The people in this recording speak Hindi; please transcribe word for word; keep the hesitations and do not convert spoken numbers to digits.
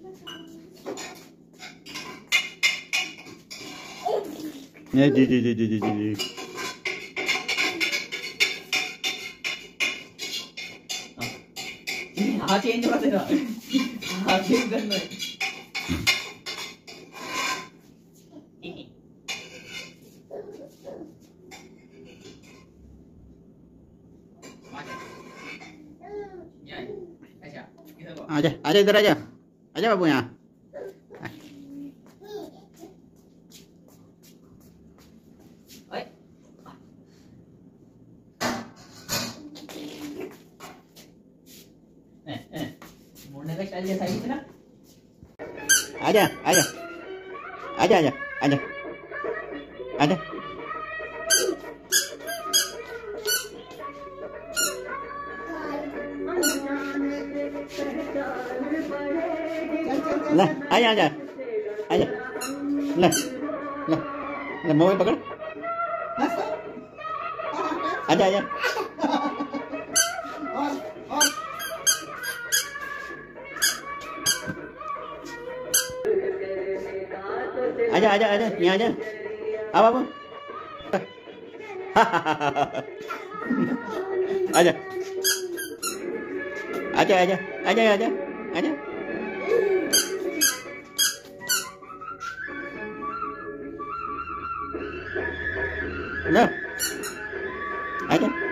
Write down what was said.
जी जी जी जी जी जी हाँ चेंज कर देना, हाँ चेंज करना है। आजा आजा इधर आजा आजा बाबू यहाँ मोड़ने का स्टाइल जैसा ही ना। आजा आजा आजा आजा आजा आजा ले आजा आजा आजा ले ले ले मोबाइल पकड़ आजा आजा आजा आजा आजा यहाँ आजा आ बाबू आजा आजा आजा आजा आजा आजा लो आजा